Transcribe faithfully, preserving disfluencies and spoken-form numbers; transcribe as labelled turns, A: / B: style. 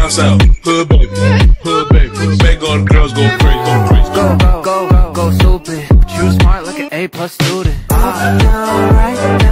A: down south, hood baby, hood baby. Make all the girls go crazy, go crazy.
B: Go, go, go, go stupid. But you smart like an A plus student. Up, down, right,